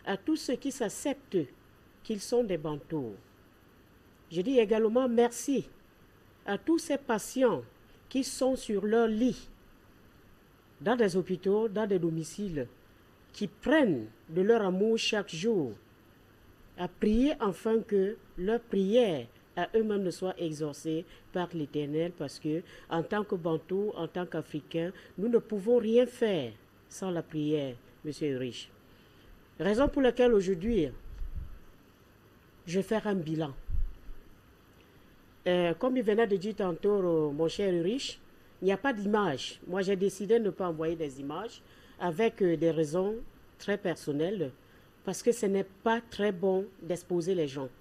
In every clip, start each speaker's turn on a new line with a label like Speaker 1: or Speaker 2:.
Speaker 1: à tous ceux qui s'acceptent qu'ils sont des bantous. Je dis également merci à tous ces patients qui sont sur leur lit, dans des hôpitaux, dans des domiciles, qui prennent de leur amour chaque jour à prier afin que leur prière à eux-mêmes ne soit exaucée par l'Éternel, parce que en tant que Bantous, en tant qu'Africains, nous ne pouvons rien faire sans la prière, Monsieur Ulrich. Raison pour laquelle aujourd'hui, je vais faire un bilan. Comme il venait de dire tantôt, mon cher Ulrich, il n'y a pas d'image. Moi, j'ai décidé de ne pas envoyer des images avec des raisons très personnelles, parce que ce n'est pas très bon d'exposer les gens.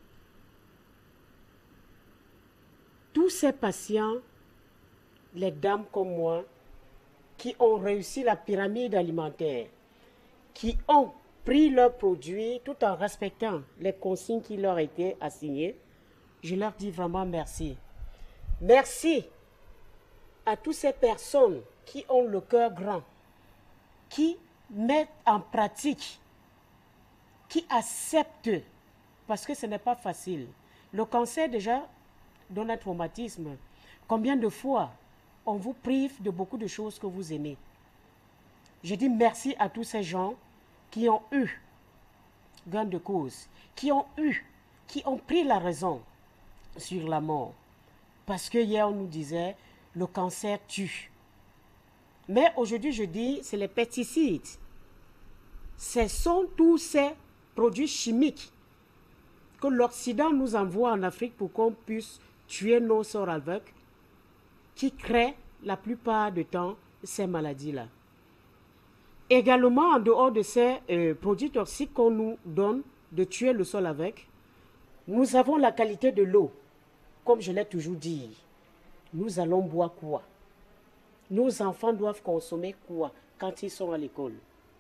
Speaker 1: Tous ces patients, les dames comme moi, qui ont réussi la pyramide alimentaire, qui ont pris leurs produits tout en respectant les consignes qui leur étaient assignées, je leur dis vraiment merci. Merci à toutes ces personnes qui ont le cœur grand, qui mettent en pratique, qui acceptent, parce que ce n'est pas facile. Le cancer déjà donne un traumatisme. Combien de fois on vous prive de beaucoup de choses que vous aimez? Je dis merci à tous ces gens qui ont eu gain de cause, qui ont pris la raison sur la mort. Parce que hier on nous disait, le cancer tue. Mais aujourd'hui je dis, c'est les pesticides. Ce sont tous ces produits chimiques que l'Occident nous envoie en Afrique pour qu'on puisse tuer nos sorts avec, qui créent la plupart du temps ces maladies-là. Également, en dehors de ces produits toxiques qu'on nous donne de tuer le sol avec, nous avons la qualité de l'eau. Comme je l'ai toujours dit, nous allons boire quoi? Nos enfants doivent consommer quoi quand ils sont à l'école?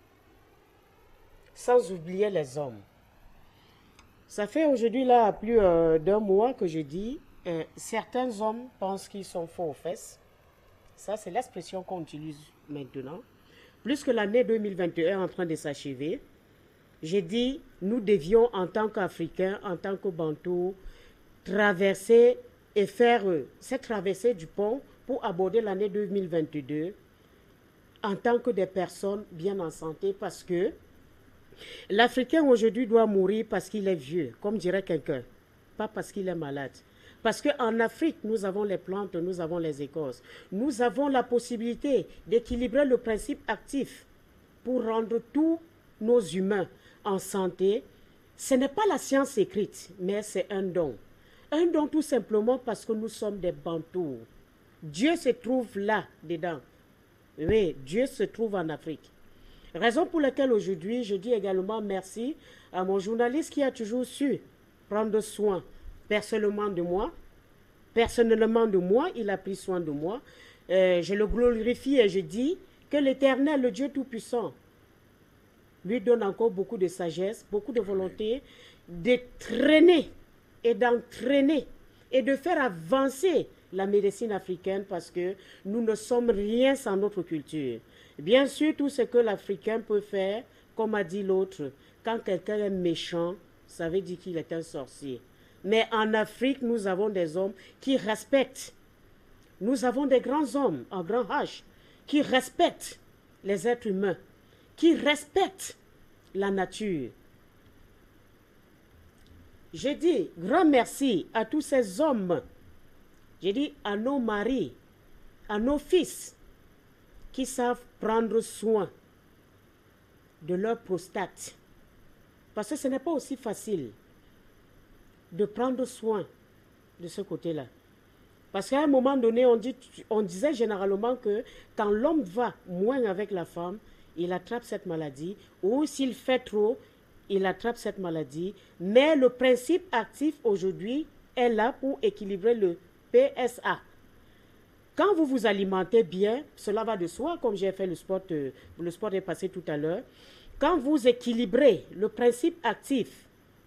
Speaker 1: Sans oublier les hommes. Ça fait aujourd'hui là plus d'un mois que je dis, certains hommes pensent qu'ils sont forts aux fesses. Ça, c'est l'expression qu'on utilise maintenant. Plus que l'année 2021 est en train de s'achever, j'ai dit, nous devions en tant qu'Africains, en tant que Bantous, traverser et faire cette traversée du pont pour aborder l'année 2022 en tant que des personnes bien en santé, parce que l'Africain aujourd'hui doit mourir parce qu'il est vieux, comme dirait quelqu'un, pas parce qu'il est malade. Parce qu'en Afrique, nous avons les plantes, nous avons les écorces. Nous avons la possibilité d'équilibrer le principe actif pour rendre tous nos humains en santé. Ce n'est pas la science écrite, mais c'est un don. Un don tout simplement parce que nous sommes des Bantous. Dieu se trouve là-dedans. Oui, Dieu se trouve en Afrique. Raison pour laquelle aujourd'hui, je dis également merci à mon journaliste qui a toujours su prendre soin personnellement de moi. Personnellement de moi, il a pris soin de moi. Je le glorifie et je dis que l'Éternel, le Dieu Tout-Puissant, lui donne encore beaucoup de sagesse, beaucoup de volonté de traîner et d'entraîner et de faire avancer la médecine africaine, parce que nous ne sommes rien sans notre culture. Bien sûr, tout ce que l'Africain peut faire, comme a dit l'autre, quand quelqu'un est méchant, ça veut dire qu'il est un sorcier. Mais en Afrique, nous avons des hommes qui respectent. Nous avons des grands hommes, en grand H, qui respectent les êtres humains, qui respectent la nature. Je dis grand merci à tous ces hommes. Je dis à nos maris, à nos fils, qui savent prendre soin de leur prostate. Parce que ce n'est pas aussi facile de prendre soin de ce côté-là. Parce qu'à un moment donné, on disait généralement que quand l'homme va moins avec la femme, il attrape cette maladie, ou s'il fait trop, il attrape cette maladie. Mais le principe actif aujourd'hui est là pour équilibrer le PSA. Quand vous vous alimentez bien, cela va de soi, comme j'ai fait le sport est passé tout à l'heure. Quand vous équilibrez le principe actif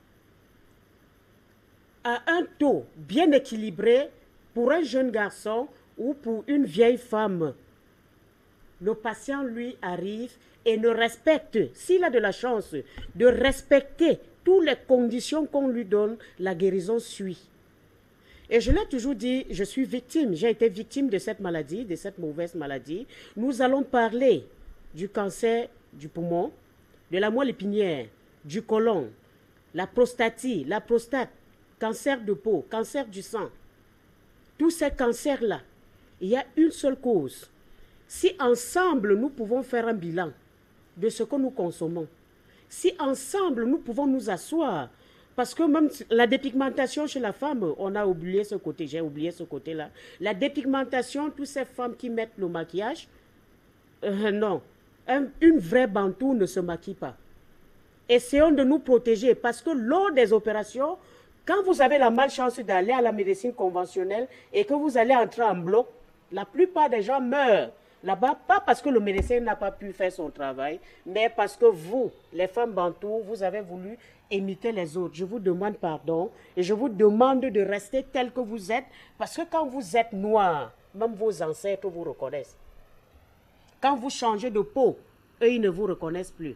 Speaker 1: à un taux bien équilibré pour un jeune garçon ou pour une vieille femme, le patient, lui, arrive et ne respecte, s'il a de la chance, de respecter toutes les conditions qu'on lui donne, la guérison suit. Et je l'ai toujours dit, je suis victime, j'ai été victime de cette maladie, de cette mauvaise maladie. Nous allons parler du cancer du poumon, de la moelle épinière, du côlon, la prostatie, la prostate, cancer de peau, cancer du sang. Tous ces cancers-là, il y a une seule cause. Si ensemble, nous pouvons faire un bilan de ce que nous consommons, si ensemble, nous pouvons nous asseoir, parce que même la dépigmentation chez la femme, on a oublié ce côté, j'ai oublié ce côté-là. La dépigmentation, toutes ces femmes qui mettent le maquillage, non, une vraie bantou ne se maquille pas. Essayons de nous protéger, parce que lors des opérations, quand vous avez la malchance d'aller à la médecine conventionnelle et que vous allez entrer en bloc, la plupart des gens meurent là-bas, pas parce que le médecin n'a pas pu faire son travail, mais parce que vous, les femmes bantoues, vous avez voulu imiter les autres. Je vous demande pardon et je vous demande de rester tel que vous êtes, parce que quand vous êtes noir, même vos ancêtres vous reconnaissent. Quand vous changez de peau, eux, ils ne vous reconnaissent plus.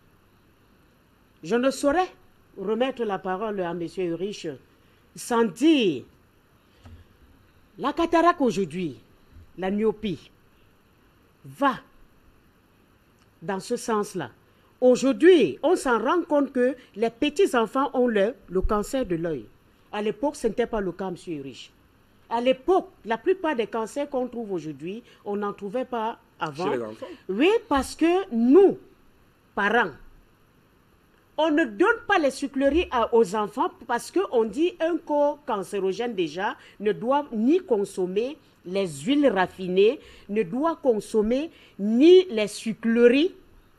Speaker 1: Je ne saurais remettre la parole à M. Ulrich sans dire la cataracte aujourd'hui, la myopie, va dans ce sens-là. Aujourd'hui, on s'en rend compte que les petits-enfants ont le cancer de l'œil. À l'époque, ce n'était pas le cas, M. Ulrich. À l'époque, la plupart des cancers qu'on trouve aujourd'hui, on n'en trouvait pas avant.
Speaker 2: Chez les enfants?
Speaker 1: Oui, parce que nous, parents, on ne donne pas les sucreries aux enfants parce qu'on dit un corps cancérogène déjà ne doit ni consommer les huiles raffinées, ne doit consommer ni les sucreries,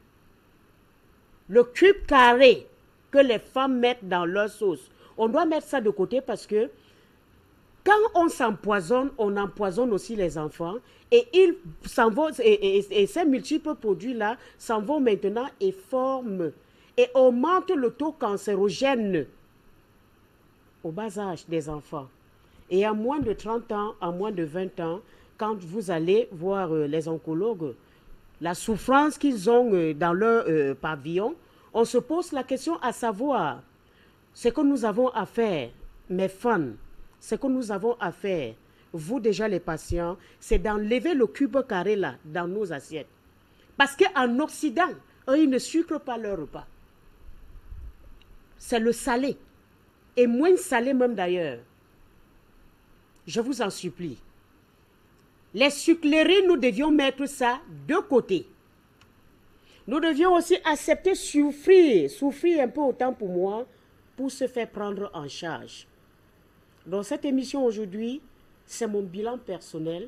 Speaker 1: le cube carré que les femmes mettent dans leur sauce. On doit mettre ça de côté parce que quand on s'empoisonne, on empoisonne aussi les enfants et ils s'en vont, et ces multiples produits-là s'en vont maintenant et forment et augmente le taux cancérogène au bas âge des enfants. Et à moins de 30 ans, à moins de 20 ans, quand vous allez voir les oncologues, la souffrance qu'ils ont dans leur pavillon, on se pose la question à savoir, ce que nous avons à faire, mes fans, ce que nous avons à faire, vous déjà les patients, c'est d'enlever le cube carré là, dans nos assiettes. Parce qu'en Occident, eux, ils ne sucrent pas leur repas. C'est le salé. Et moins salé même d'ailleurs. Je vous en supplie. Les sucreries, nous devions mettre ça de côté. Nous devions aussi accepter souffrir un peu autant pour moi, pour se faire prendre en charge. Dans cette émission aujourd'hui, c'est mon bilan personnel.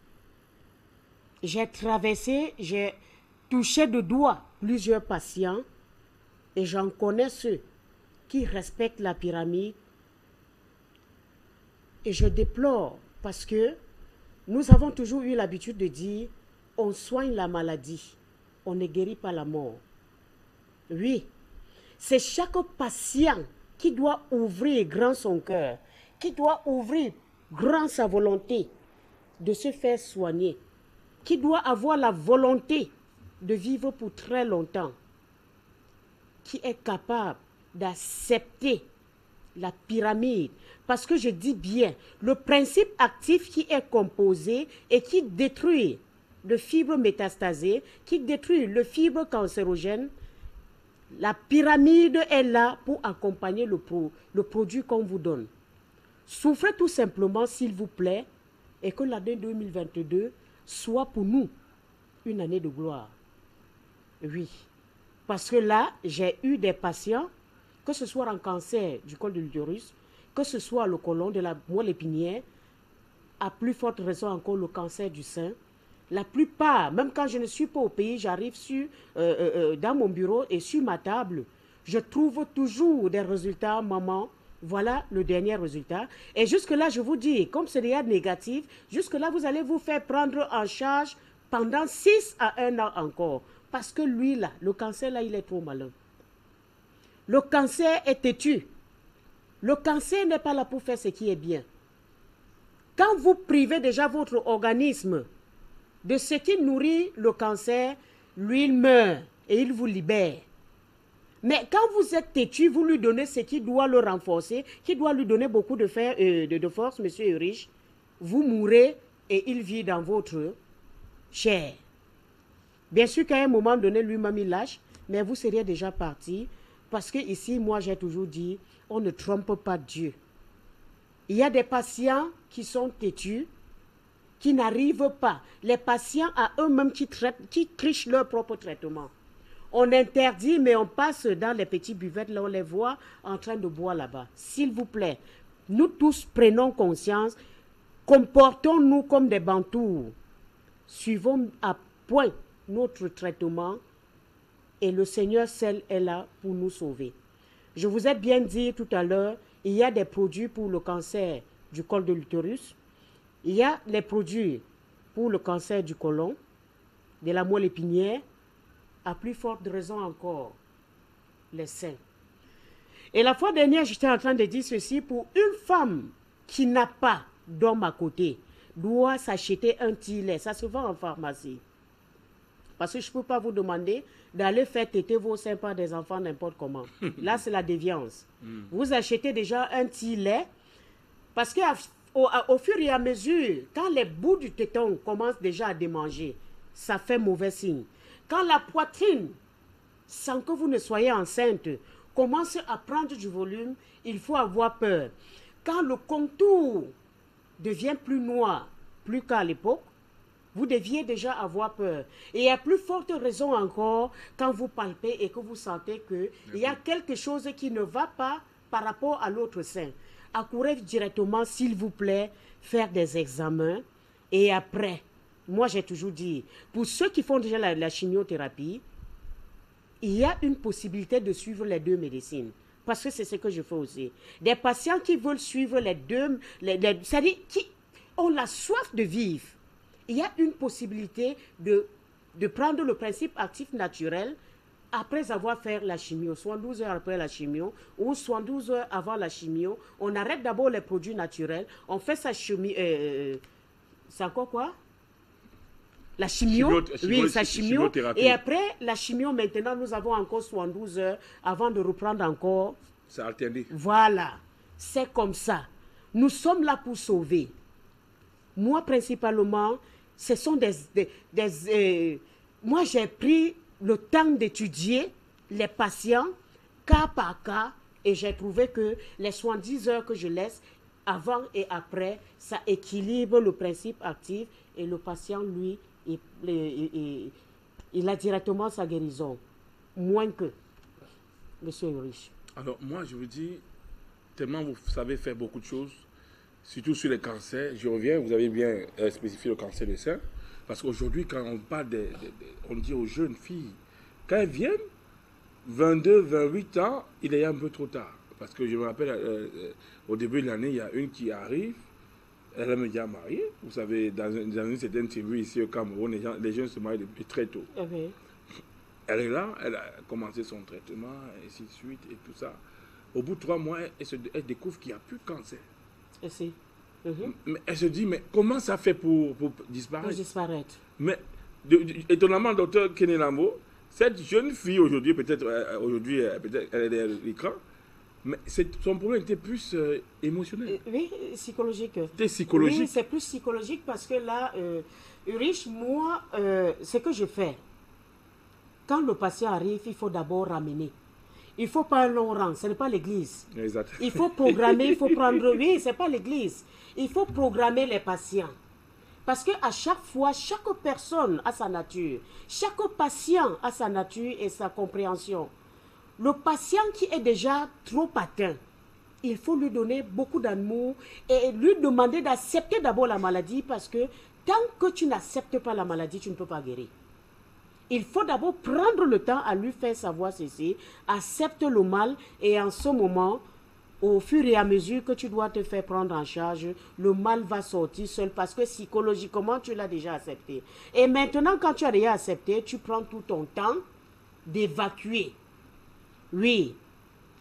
Speaker 1: J'ai traversé, j'ai touché de doigt plusieurs patients et j'en connais ceux qui respectent la pyramide. Et je déplore parce que nous avons toujours eu l'habitude de dire on soigne la maladie, on ne guérit pas la mort. Oui, c'est chaque patient qui doit ouvrir grand son cœur, qui doit ouvrir grand sa volonté de se faire soigner, qui doit avoir la volonté de vivre pour très longtemps, qui est capable d'accepter la pyramide. Parce que je dis bien, le principe actif qui est composé et qui détruit le fibre métastasé, qui détruit le fibre cancérogène, la pyramide est là pour accompagner le produit qu'on vous donne. Souffrez tout simplement, s'il vous plaît, et que l'année 2022 soit pour nous une année de gloire. Oui, parce que là, j'ai eu des patients, que ce soit en cancer du col de l'utérus, que ce soit le côlon, de la moelle épinière, à plus forte raison encore le cancer du sein. La plupart, même quand je ne suis pas au pays, j'arrive dans mon bureau et sur ma table, je trouve toujours des résultats, maman. Voilà le dernier résultat. Et jusque-là, je vous dis, comme c'est déjà négatif, jusque-là, vous allez vous faire prendre en charge pendant 6 à 1 an encore. Parce que lui, là, le cancer, là, il est trop malin. Le cancer est têtu. Le cancer n'est pas là pour faire ce qui est bien. Quand vous privez déjà votre organisme de ce qui nourrit le cancer, lui, il meurt et il vous libère. Mais quand vous êtes têtu, vous lui donnez ce qui doit le renforcer, qui doit lui donner beaucoup de force, monsieur Ulrich, vous mourrez et il vit dans votre chair. Bien sûr qu'à un moment donné, lui-même il lâche, mais vous seriez déjà parti. Parce que ici, moi j'ai toujours dit, on ne trompe pas Dieu. Il y a des patients qui sont têtus, qui n'arrivent pas. Les patients à eux-mêmes qui trichent leur propre traitement. On interdit, mais on passe dans les petits buvettes, là on les voit en train de boire là-bas. S'il vous plaît, nous tous prenons conscience, comportons-nous comme des bantous. Suivons à point notre traitement et le Seigneur seul est là pour nous sauver. Je vous ai bien dit tout à l'heure, il y a des produits pour le cancer du col de l'utérus, il y a les produits pour le cancer du côlon, de la moelle épinière, à plus forte raison encore, les seins. Et la fois dernière, j'étais en train de dire ceci, pour une femme qui n'a pas d'homme à côté, doit s'acheter un tilet, ça se vend en pharmacie. Parce que je ne peux pas vous demander d'aller faire téter vos seins par des enfants n'importe comment. Là, c'est la déviance. Vous achetez déjà un tilet, parce qu'au fur et à mesure, quand les bouts du téton commencent déjà à démanger, ça fait mauvais signe. Quand la poitrine, sans que vous ne soyez enceinte, commence à prendre du volume, il faut avoir peur. Quand le contour devient plus noir, plus qu'à l'époque, vous deviez déjà avoir peur. Et à plus forte raison encore, quand vous palpez et que vous sentez qu'il y a quelque chose qui ne va pas par rapport à l'autre sein. Accourez directement, s'il vous plaît, faire des examens. Et après, moi j'ai toujours dit, pour ceux qui font déjà la chimiothérapie, il y a une possibilité de suivre les deux médecines. Parce que c'est ce que je fais aussi. Des patients qui veulent suivre les deux, c'est-à-dire qui ont la soif de vivre. Il y a une possibilité de prendre le principe actif naturel après avoir fait la chimio, soit 12 heures après la chimio ou soit 12 heures avant la chimio. On arrête d'abord les produits naturels, on fait sa chimio, c'est encore quoi? La chimio, oui, sa chimio. Et après la chimio, maintenant, nous avons encore 72 heures avant de reprendre encore.
Speaker 2: Ça alterne.
Speaker 1: Voilà, c'est comme ça. Nous sommes là pour sauver. Moi, principalement, ce sont moi, j'ai pris le temps d'étudier les patients cas par cas et j'ai trouvé que les 70 heures que je laisse avant et après, ça équilibre le principe actif et le patient, lui, il a directement sa guérison. Moins que Monsieur Ulrich.
Speaker 2: Alors, moi, je vous dis, tellement vous savez faire beaucoup de choses, surtout sur les cancers. Je reviens, vous avez bien spécifié le cancer des seins. Parce qu'aujourd'hui, quand on parle on dit aux jeunes filles, quand elles viennent, 22, 28 ans, il est un peu trop tard. Parce que je me rappelle, au début de l'année, il y a une qui arrive, elle est déjà mariée. Vous savez, dans une certaine tribu ici au Cameroun, les jeunes se marient depuis très tôt.
Speaker 1: Okay.
Speaker 2: Elle est là, elle a commencé son traitement, et ainsi de suite, et tout ça. Au bout de 3 mois, elle découvre qu'il n'y a plus de cancer. Mais elle se dit, mais comment ça fait pour disparaître?
Speaker 1: Pour disparaître.
Speaker 2: Mais étonnamment, docteur Kené Lambo, cette jeune fille aujourd'hui, peut-être elle est derrière l'écran, mais son problème était plus émotionnel.
Speaker 1: Oui, psychologique.
Speaker 2: C'était psychologique.
Speaker 1: Oui, c'est plus psychologique parce que là, Ulrich, moi, ce que je fais, quand le patient arrive, il faut d'abord ramener. Il ne faut pas un long rang, ce n'est pas l'église.
Speaker 2: Exact.
Speaker 1: Il faut programmer, il faut prendre... Oui, ce n'est pas l'église. Il faut programmer les patients. Parce qu'à chaque fois, chaque personne a sa nature. Chaque patient a sa nature et sa compréhension. Le patient qui est déjà trop atteint, il faut lui donner beaucoup d'amour et lui demander d'accepter d'abord la maladie parce que tant que tu n'acceptes pas la maladie, tu ne peux pas guérir. Il faut d'abord prendre le temps à lui faire savoir ceci, accepte le mal et en ce moment, au fur et à mesure que tu dois te faire prendre en charge, le mal va sortir seul parce que psychologiquement, tu l'as déjà accepté. Et maintenant, quand tu as déjà accepté, tu prends tout ton temps d'évacuer. Oui,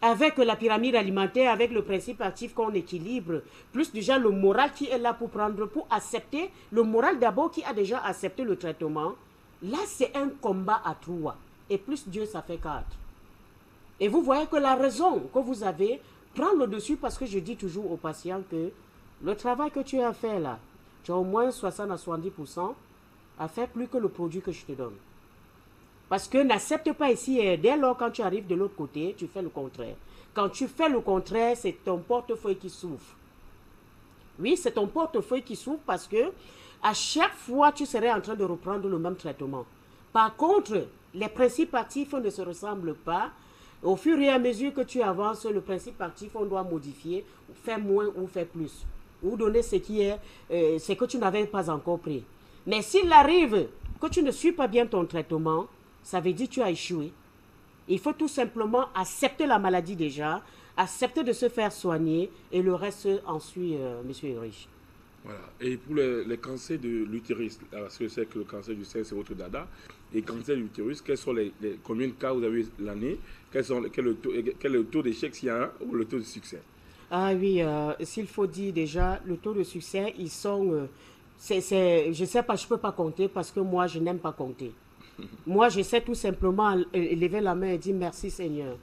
Speaker 1: avec la pyramide alimentaire, avec le principe actif qu'on équilibre, plus déjà le moral qui est là pour accepter, le moral d'abord qui a déjà accepté le traitement, là c'est un combat à trois. Et plus Dieu, ça fait 4. Et vous voyez que la raison que vous avez prend le dessus parce que je dis toujours aux patients que le travail que tu as fait là, tu as au moins 60 à 70% à faire plus que le produit que je te donne. Parce que n'accepte pas ici, et dès lors quand tu arrives de l'autre côté, tu fais le contraire. Quand tu fais le contraire, c'est ton portefeuille qui souffre. Oui, c'est ton portefeuille qui souffre parce que à chaque fois, tu serais en train de reprendre le même traitement. Par contre, les principes actifs ne se ressemblent pas. Au fur et à mesure que tu avances, le principe actif, on doit modifier, faire moins ou faire plus. Ou donner ce qui est, ce que tu n'avais pas encore pris. Mais s'il arrive que tu ne suis pas bien ton traitement, ça veut dire que tu as échoué. Il faut tout simplement accepter la maladie déjà, accepter de se faire soigner et le reste en suit, monsieur Ulrich.
Speaker 2: Voilà. Et pour les cancers de l'utérus, parce que c'est que le cancer du sein, c'est votre dada, et cancer de l'utérus, quels sont combien de cas vous avez eu l'année, quel est le taux d'échec s'il y en a, ou le taux de succès?
Speaker 1: Ah oui, s'il faut dire déjà, le taux de succès, ils sont... je ne sais pas, je ne peux pas compter parce que moi, je n'aime pas compter. Moi, je sais tout simplement lever la main et dire merci Seigneur.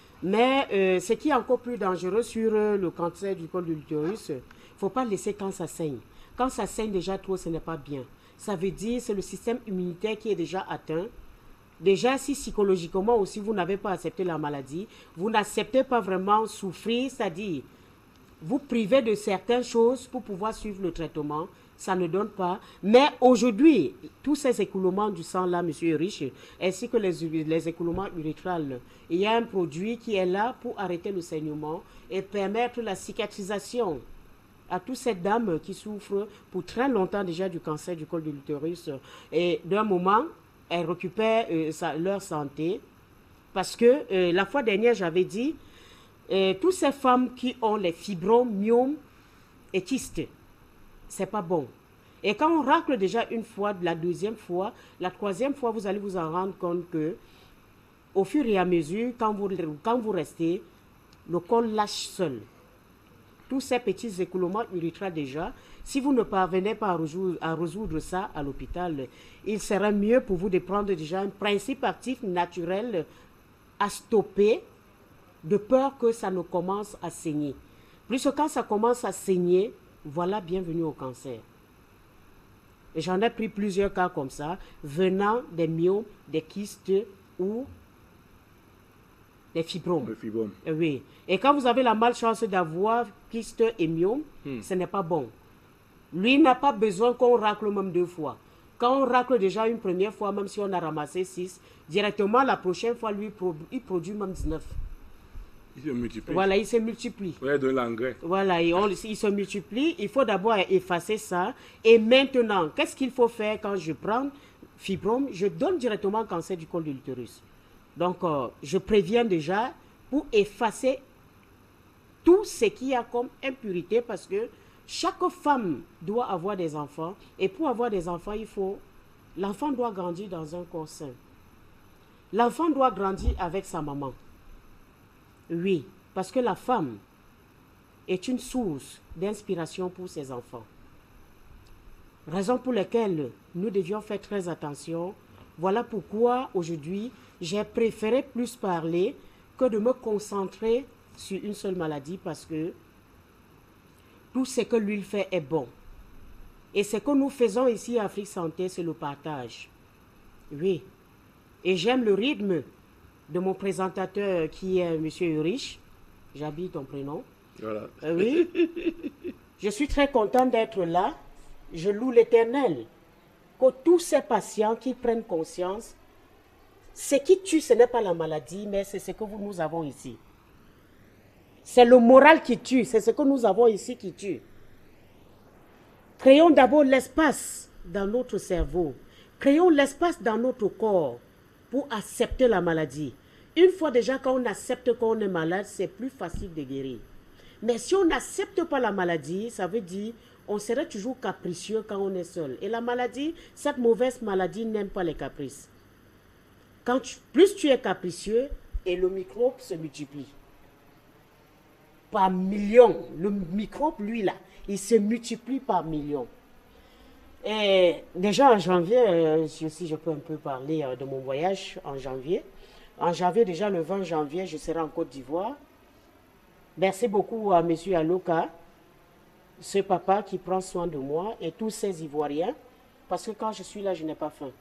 Speaker 1: Mais ce qui est encore plus dangereux sur le cancer du col de l'utérus, il ne faut pas laisser quand ça saigne. Quand ça saigne déjà trop, ce n'est pas bien. Ça veut dire que c'est le système immunitaire qui est déjà atteint. Déjà, si psychologiquement aussi vous n'avez pas accepté la maladie, vous n'acceptez pas vraiment souffrir, c'est-à-dire vous privez de certaines choses pour pouvoir suivre le traitement, ça ne donne pas. Mais aujourd'hui, tous ces écoulements du sang là, monsieur Rich, ainsi que les écoulements urétrales, il y a un produit qui est là pour arrêter le saignement et permettre la cicatrisation à toutes ces dames qui souffrent pour très longtemps déjà du cancer du col de l'utérus. Et d'un moment, elles récupèrent leur santé. Parce que la fois dernière, j'avais dit, toutes ces femmes qui ont les fibromes, myomes et kystes, c'est pas bon. Et quand on racle déjà une fois, la deuxième fois, la troisième fois, vous allez vous en rendre compte que au fur et à mesure, quand vous restez, le col lâche seul. Tous ces petits écoulements urétrales déjà, si vous ne parvenez pas à résoudre ça à l'hôpital, il serait mieux pour vous de prendre déjà un principe actif naturel à stopper, de peur que ça ne commence à saigner. Plus quand ça commence à saigner, voilà, bienvenue au cancer. Et j'en ai pris plusieurs cas comme ça, venant des myomes, des kystes ou des fibromes.
Speaker 2: Le fibrome.
Speaker 1: Oui. Et quand vous avez la malchance d'avoir kyste et myome, ce n'est pas bon. Lui n'a pas besoin qu'on racle même 2 fois. Quand on racle déjà une première fois, même si on a ramassé 6, directement la prochaine fois, lui, il produit même 19.
Speaker 2: Il se multiplie.
Speaker 1: Voilà, il se multiplie.
Speaker 2: Ouais, de l'engrais.
Speaker 1: Voilà, il se multiplie. Il faut d'abord effacer ça. Et maintenant, qu'est-ce qu'il faut faire quand je prends fibrome? Je donne directement cancer du col de l'utérus. Donc, je préviens déjà pour effacer tout ce qu'il y a comme impurité parce que chaque femme doit avoir des enfants. Et pour avoir des enfants, l'enfant doit grandir dans un corps sain. L'enfant doit grandir avec sa maman. Oui, parce que la femme est une source d'inspiration pour ses enfants. Raison pour laquelle nous devions faire très attention. Voilà pourquoi aujourd'hui, j'ai préféré plus parler que de me concentrer sur une seule maladie parce que tout ce que l'huile fait est bon. Et ce que nous faisons ici à Afrique Santé, c'est le partage. Oui. Et j'aime le rythme de mon présentateur qui est M. Urich. J'habille ton prénom.
Speaker 2: Voilà.
Speaker 1: Oui. Je suis très content d'être là. Je loue l'Éternel. Que tous ces patients qui prennent conscience, ce qui tue, ce n'est pas la maladie, mais c'est ce que nous avons ici. C'est le moral qui tue, c'est ce que nous avons ici qui tue. Créons d'abord l'espace dans notre cerveau. Créons l'espace dans notre corps pour accepter la maladie. Une fois déjà quand on accepte qu'on est malade, c'est plus facile de guérir. Mais si on n'accepte pas la maladie, ça veut dire on serait toujours capricieux quand on est seul. Et la maladie, cette mauvaise maladie n'aime pas les caprices. Plus tu es capricieux, et le microbe se multiplie. par millions. Le microbe, lui, là, il se multiplie par millions. Et déjà en janvier, si je peux un peu parler de mon voyage en janvier. En janvier, déjà le 20 janvier, je serai en Côte d'Ivoire. Merci beaucoup à M. Aloka, ce papa qui prend soin de moi et tous ces Ivoiriens. Parce que quand je suis là, je n'ai pas faim.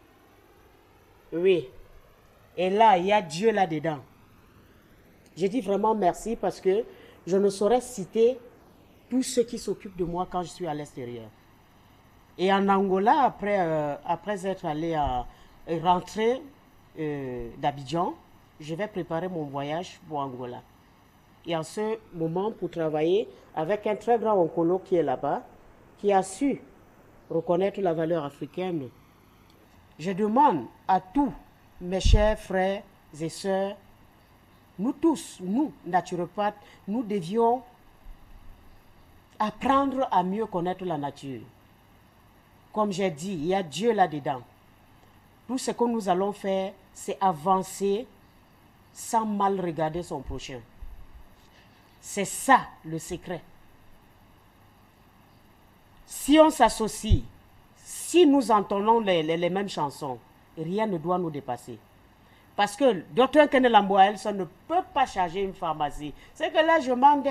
Speaker 1: Oui. Et là, il y a Dieu là-dedans. Je dis vraiment merci parce que je ne saurais citer tous ceux qui s'occupent de moi quand je suis à l'extérieur. Et en Angola, après être allé rentrer d'Abidjan, je vais préparer mon voyage pour Angola. Et en ce moment, pour travailler avec un très grand oncologue qui est là-bas, qui a su reconnaître la valeur africaine, je demande à tous mes chers frères et sœurs, nous tous, nous, naturopathes, nous devions apprendre à mieux connaître la nature. Comme j'ai dit, il y a Dieu là-dedans. Tout ce que nous allons faire, c'est avancer sans mal regarder son prochain. C'est ça le secret. Si on s'associe, si nous entendons les mêmes chansons, rien ne doit nous dépasser. Parce que Dr Kenneth Lamboa Elson ne peut pas charger une pharmacie. C'est que là, je manque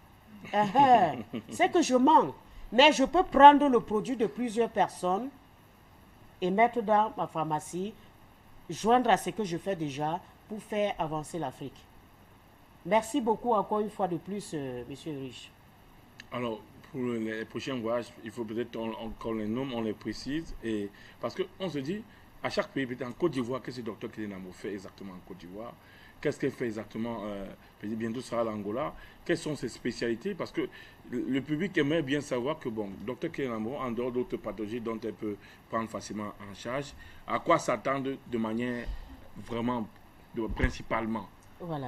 Speaker 1: c'est que je manque. Mais je peux prendre le produit de plusieurs personnes et mettre dans ma pharmacie, joindre à ce que je fais déjà pour faire avancer l'Afrique. Merci beaucoup encore une fois de plus, Monsieur Rich.
Speaker 2: Alors, pour les prochains voyages, il faut peut-être qu'on les nomme, on les précise. Et, parce qu'on se dit, à chaque pays, peut-être en Côte d'Ivoire, qu'est-ce que le docteur Kenneth Lamboa fait exactement en Côte d'Ivoire? Qu'est-ce qu'elle fait exactement bientôt sera l'Angola. Quelles sont ses spécialités? Parce que le public aimerait bien savoir que, bon, Dr Kenneth Lamboa, en dehors d'autres pathologies dont elle peut prendre facilement en charge, à quoi s'attendre de manière vraiment, principalement?
Speaker 1: Voilà.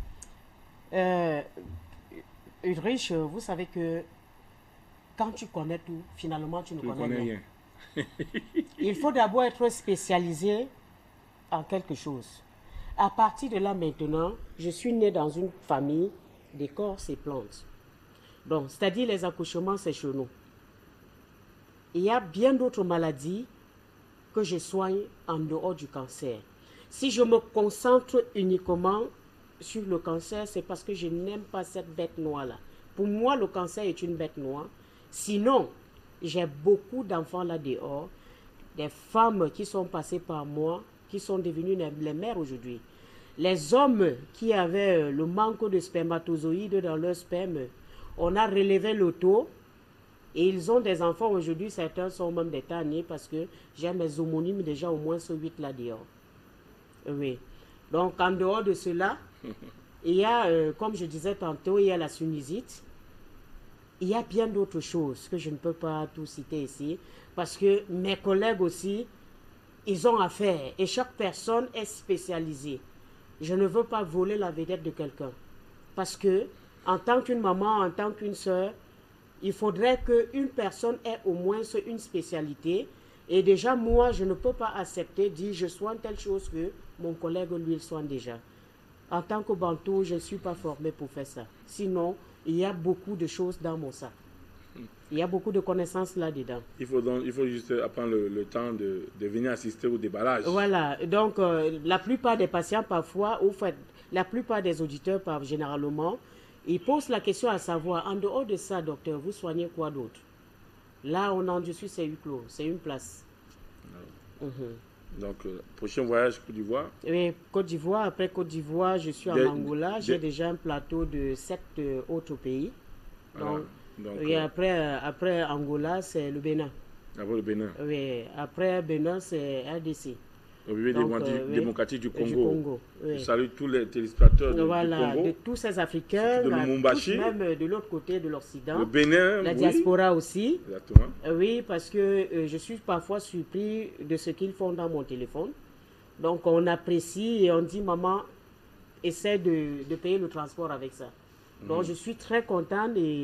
Speaker 1: Ulrich, vous savez que quand tu connais tout, finalement, tu ne connais rien. Il faut d'abord être spécialisé en quelque chose. À partir de là maintenant, je suis né dans une famille d'écorces et plantes. Donc, c'est-à-dire les accouchements, c'est chez nous. Il y a bien d'autres maladies que je soigne en dehors du cancer. Si je me concentre uniquement sur le cancer, c'est parce que je n'aime pas cette bête noire-là. Pour moi, le cancer est une bête noire. Sinon, j'ai beaucoup d'enfants là dehors, des femmes qui sont passées par moi, qui sont devenues les mères aujourd'hui. Les hommes qui avaient le manque de spermatozoïdes dans leur sperme, on a relevé le taux et ils ont des enfants aujourd'hui. Certains sont même des tannés parce que j'ai mes homonymes déjà au moins 8 là dehors. Oui. Donc en dehors de cela, il y a, comme je disais tantôt, il y a la sinusite. Il y a bien d'autres choses que je ne peux pas tout citer ici parce que mes collègues aussi, ils ont affaire et chaque personne est spécialisée. Je ne veux pas voler la vedette de quelqu'un parce que en tant qu'une maman, en tant qu'une soeur, il faudrait qu'une personne ait au moins une spécialité. Et déjà, moi, je ne peux pas accepter, dire je soigne telle chose que mon collègue, lui, il soigne déjà. En tant que bantou, je ne suis pas formé pour faire ça. Sinon, il y a beaucoup de choses dans mon sac. Il y a beaucoup de connaissances là-dedans.
Speaker 2: Il faut juste prendre le temps de venir assister au déballage.
Speaker 1: Voilà. Donc, la plupart des patients, parfois, ou fait, la plupart des auditeurs, généralement, ils posent la question à savoir, en dehors de ça, docteur, vous soignez quoi d'autre? Là, on en dessus, c'est huis clos, c'est une place.
Speaker 2: Donc, prochain voyage Côte d'Ivoire?
Speaker 1: Oui, Côte d'Ivoire. Après Côte d'Ivoire, je suis en Angola. J'ai déjà un plateau de 7 autres pays. Donc, et après Angola, c'est le Bénin.
Speaker 2: Après le Bénin?
Speaker 1: Oui, après Bénin, c'est RDC.
Speaker 2: Démocratique du Congo.
Speaker 1: Oui.
Speaker 2: Je salue tous les téléspectateurs du Congo.
Speaker 1: De tous ces Africains,
Speaker 2: de Lumumbashi,
Speaker 1: même de l'autre côté de l'Occident.
Speaker 2: Le Bénin,
Speaker 1: la diaspora aussi.
Speaker 2: Exactement.
Speaker 1: Oui, parce que je suis parfois surpris de ce qu'ils font dans mon téléphone. Donc on apprécie et on dit, maman, essaie de payer le transport avec ça. Donc je suis très contente et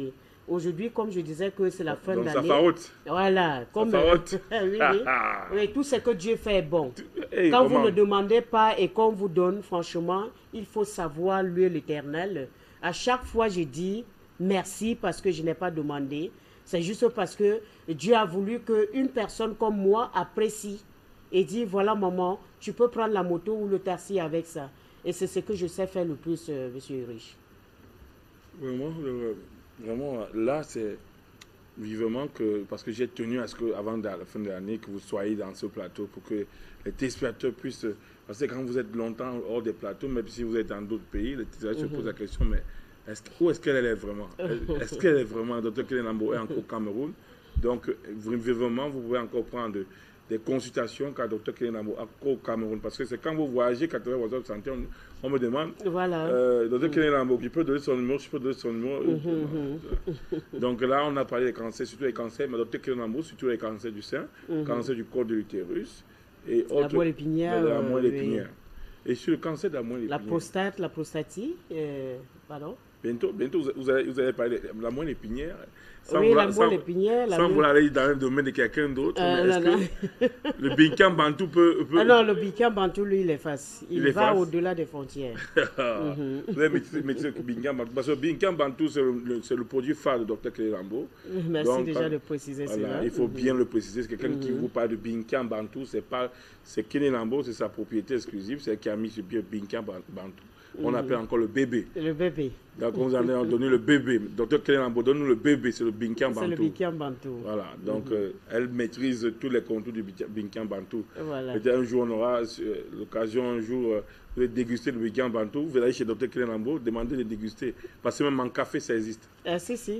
Speaker 1: Aujourd'hui, comme je disais que c'est la fin
Speaker 2: Donc ça
Speaker 1: d'année.
Speaker 2: farote.
Speaker 1: Voilà. Comme,
Speaker 2: Ça farote.
Speaker 1: oui, oui. Oui, tout ce que Dieu fait est bon.
Speaker 2: Hey,
Speaker 1: Quand
Speaker 2: comment?
Speaker 1: vous ne demandez pas et qu'on vous donne, franchement, il faut savoir louer l'Éternel. À chaque fois, je dis merci parce que je n'ai pas demandé. C'est juste parce que Dieu a voulu qu'une personne comme moi apprécie et dit, voilà maman, tu peux prendre la moto ou le taxi avec ça. Et c'est ce que je sais faire le plus, monsieur Ulrich.
Speaker 2: Vraiment, vraiment, là, c'est vivement que, parce que j'ai tenu à ce que, avant la fin de l'année, que vous soyez dans ce plateau pour que les téléspectateurs puissent. Parce que quand vous êtes longtemps hors des plateaux, même si vous êtes dans d'autres pays, les téléspectateurs se posent la question, mais où est-ce qu'elle est vraiment? Est-ce qu'elle est vraiment, Dr Kélé Lambo est encore au Cameroun? Donc, vivement, vous pouvez encore prendre des consultations car Dr Kélé Lambo au Cameroun. Parce que c'est quand vous voyagez, 80% de santé, on me demande,
Speaker 1: voilà.
Speaker 2: Dr Kélé Lambo, qui peut donner son numéro, je peux donner son numéro. Donc là, on a parlé des cancers, surtout les cancers, mais Dr Kélé Lambo, surtout les cancers du sein, cancer du col de l'utérus, et
Speaker 1: la moelle épinière.
Speaker 2: La moelle épinière. Et sur le cancer de la moelle épinière.
Speaker 1: La prostate, la prostatie, pardon.
Speaker 2: Bientôt vous allez parler de la moelle épinière.
Speaker 1: Oui, la moelle épinière.
Speaker 2: Sans vouloir aller dans le domaine de quelqu'un d'autre. Est-ce que le Binkan Bantou peut...
Speaker 1: Ah non, le Binkan Bantou, lui, il efface. Il va au-delà des frontières.
Speaker 2: Vous avez maîtrisé le Binkan Bantou. Parce que le Binkan Bantou, c'est le produit phare de Dr Kélé Lambo.
Speaker 1: Merci donc, déjà de préciser cela.
Speaker 2: Il faut bien le préciser. C'est quelqu'un qui vous parle de Binkan Bantou. C'est Kélé Lambo, c'est sa propriété exclusive. C'est qui a mis sur pied Binkan Bantou. On appelle encore le bébé.
Speaker 1: Le bébé.
Speaker 2: Donc, on vous en a donné le bébé. Dr Kélé Lambo, donne-nous le bébé, c'est le Binkan Bantou.
Speaker 1: C'est le Binkan Bantou.
Speaker 2: Voilà, donc elle maîtrise tous les contours du Binkan Bantou.
Speaker 1: Voilà.
Speaker 2: Peut-être un jour, on aura l'occasion, un jour, de déguster le Binkan Bantou. Vous allez chez Dr Kélé Lambo, demandez de déguster. Parce que même en café, ça existe.
Speaker 1: Si.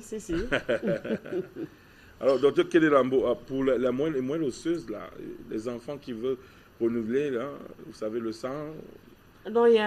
Speaker 2: Alors, Dr Kélé Lambo, pour la moelle osseuse, là, les enfants qui veulent renouveler, là, vous savez, le sang...
Speaker 1: Non, il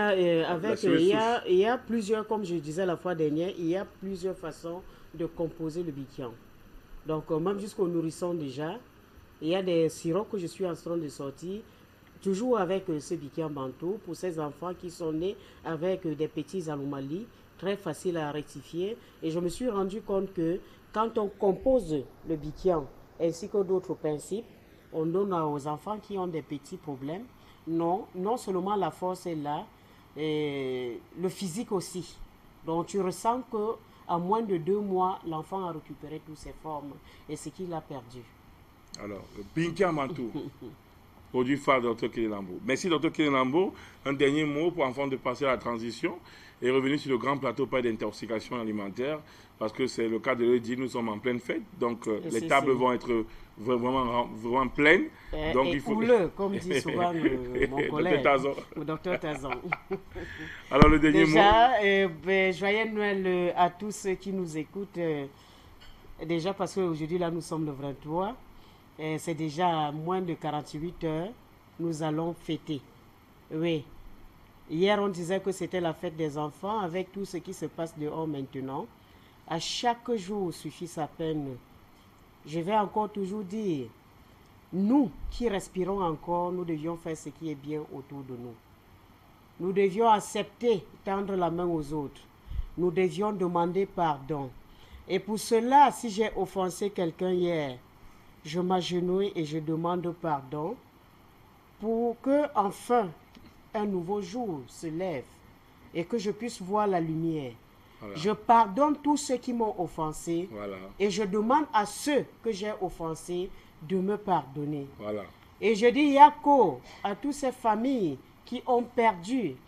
Speaker 1: y a plusieurs, comme je disais la fois dernière, il y a plusieurs façons de composer le Binkan. Donc, même jusqu'au nourrisson déjà, il y a des sirops que je suis en train de sortir, toujours avec ce Binkan Bantou, pour ces enfants qui sont nés avec des petites anomalies, très faciles à rectifier. Et je me suis rendu compte que quand on compose le Binkan, ainsi que d'autres principes, on donne aux enfants qui ont des petits problèmes. Non seulement la force est là, et le physique aussi. Donc tu ressens qu'en moins de 2 mois, l'enfant a récupéré toutes ses formes et ce qu'il a perdu.
Speaker 2: Alors, le Binkan Bantou, produit phare de Dr Kélé Lambo. Merci Dr Kélé Lambo. Un dernier mot pour avant de passer à la transition et revenir sur le grand plateau pas d'intoxication alimentaire, parce que c'est le cas de le dire, nous sommes en pleine fête, donc les tables vont être vraiment pleines. Donc il faut
Speaker 1: couleux, comme dit souvent mon collègue, le docteur Tazon.
Speaker 2: Alors le dernier
Speaker 1: mot. Joyeux Noël à tous ceux qui nous écoutent. Déjà parce qu'aujourd'hui, là, nous sommes le 23. C'est déjà moins de 48 heures. Nous allons fêter. Oui. Hier, on disait que c'était la fête des enfants avec tout ce qui se passe dehors maintenant. À chaque jour suffit sa peine. Je vais encore toujours dire, nous qui respirons encore, nous devions faire ce qui est bien autour de nous. Nous devions accepter, tendre la main aux autres. Nous devions demander pardon. Et pour cela, si j'ai offensé quelqu'un hier, je m'agenouille et je demande pardon pour que enfin un nouveau jour se lève et que je puisse voir la lumière. Voilà. Je pardonne tous ceux qui m'ont offensé et je demande à ceux que j'ai offensés de me pardonner.
Speaker 2: Voilà.
Speaker 1: Et je dis Yako à toutes ces familles qui ont perdu